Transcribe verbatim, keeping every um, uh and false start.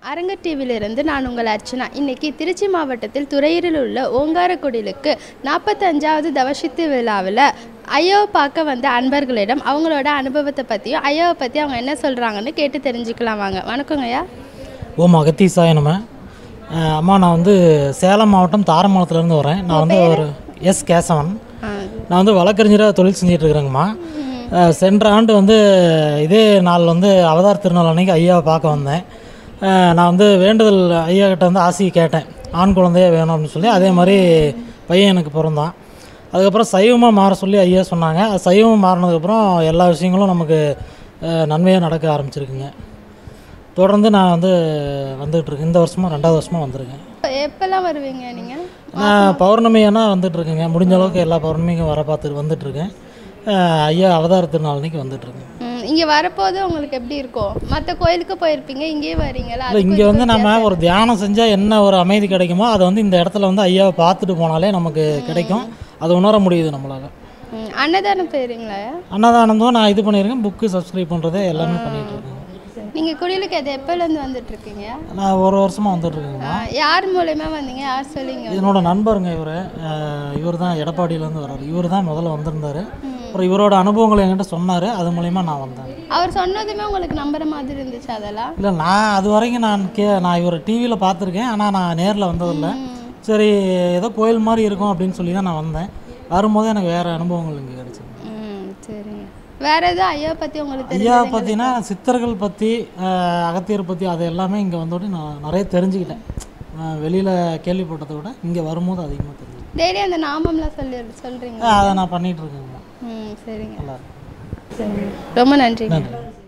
அரங்க டிவியிலிருந்து நான் உங்கள் அர்ச்சனா. இன்றைக்கி திருச்சி மாவட்டத்தில் துறையூரில் உள்ள ஓங்காரக்குடிலுக்கு நாற்பத்தஞ்சாவது தவசித்து விழாவில் ஐயாவை பார்க்க வந்த அன்பர்களிடம் அவங்களோட அனுபவத்தை பற்றியும் ஐயாவை பற்றி அவங்க என்ன சொல்கிறாங்கன்னு கேட்டு தெரிஞ்சுக்கலாம் வாங்க. வணக்கங்க ஐயா. ஓம் அகத்தீசாய நம. அம்மா, நான் வந்து சேலம் மாவட்டம் தாரமங்கலத்துலேருந்து வரேன். நான் வந்து ஒரு எஸ் கேசவன். நான் வந்து வழக்கறிஞராக தொழில் செஞ்சிட்ருக்குறேங்கம்மா. சென்ற ஆண்டு வந்து இதே நாள் வந்து அவதார் திருநாள் அன்றைக்கி ஐயாவை பார்க்க வந்தேன். நான் வந்து வேண்டுதல் ஐயா கிட்ட வந்து ஆசையை கேட்டேன், ஆண் குழந்தையே வேணும் அப்படின்னு சொல்லி. அதே மாதிரி பையன் எனக்கு பிறந்தான். அதுக்கப்புறம் சைவமாக மாற சொல்லி ஐயா சொன்னாங்க. அது சைவமாக மாறினதுக்கப்புறம் எல்லா விஷயங்களும் நமக்கு நன்மையாக நடக்க ஆரம்பிச்சிருக்குங்க. தொடர்ந்து நான் வந்து வந்துகிட்ருக்கேன். இந்த வருஷமாக ரெண்டாவது வருஷமாக வந்திருக்கேன். எப்போல்லாம் வருவீங்க நீங்கள்? நான் பௌர்ணமியானா வந்துட்டுருக்கேங்க. முடிஞ்ச அளவுக்கு எல்லா பௌர்ணமிக்கும் வர பார்த்துட்டு வந்துட்டுருக்கேன். ஐயா அவதார திருநாள் அன்றைக்கி வந்துட்டுருக்கேன். இங்கே வரப்போது உங்களுக்கு எப்படி இருக்கும்? மற்ற கோயிலுக்கு போயிருப்பீங்க, இங்கேயே வரீங்களா? இல்லை, இங்கே வந்து நம்ம ஒரு தியானம் செஞ்சால் என்ன ஒரு அமைதி கிடைக்குமோ அதை வந்து இந்த இடத்துல வந்து ஐயாவை பார்த்துட்டு போனாலே நமக்கு கிடைக்கும். அது உணர முடியுது நம்மளால். அன்னதானம் போயிருங்களா? அன்னதானந்தும் நான் இது பண்ணியிருக்கேன். புக்கு சப்ஸ்கிரைப் பண்ணுறதே எல்லாமே பண்ணிகிட்டு இருக்கேன். நீங்கள் குடிலுக்கு எது எப்போலேருந்து வந்துட்டுருக்கீங்க? நான் ஒரு வருஷமாக வந்துட்டுருக்கேங்க. யார் மூலயமா வந்தீங்க? யார் சொல்லிங்க? என்னோட நண்பருங்க இவர். இவர் தான் எடப்பாடியிலேருந்து வர்றாரு. இவர் தான் முதல்ல வந்திருந்தார். அப்புறம் இவரோட அனுபவங்களை என்கிட்ட சொன்னார். அது மூலயமா நான் வந்தேன். அவர் சொன்னதுமே உங்களுக்கு நம்புற மாதிரி இருந்துச்சு அதெல்லாம்? இல்லை, நான் அது வரைக்கும் நான் கே நான் இவரை டிவியில் பார்த்துருக்கேன். ஆனால் நான் நேரில் வந்ததில்லை. சரி, ஏதோ கோயில் மாதிரி இருக்கும் அப்படின்னு சொல்லி தான் நான் வந்தேன். வரும்போது எனக்கு வேறு அனுபவங்கள் இங்கே கிடச்சிது. ம், சரிங்க. வேறு எதுவும் ஐயாவை பற்றி உங்களுக்கு? ஐயா பற்றினா சித்தர்கள் பற்றி, அகத்தியர் பற்றி, அது எல்லாமே இங்கே வந்தோடனே நான் நிறைய தெரிஞ்சுக்கிட்டேன். வெளியில் கேள்விப்பட்டதை விட இங்கே வரும்போது அதிகமாக தெரியும். டெய்லி அந்த நாமம்லாம் சொல்லி சொல்கிறீங்க? அதை நான் பண்ணிகிட்ருக்கேங்க. ம், சரிங்க. நல்லா சரி, ரொம்ப நன்றி. நன்றி.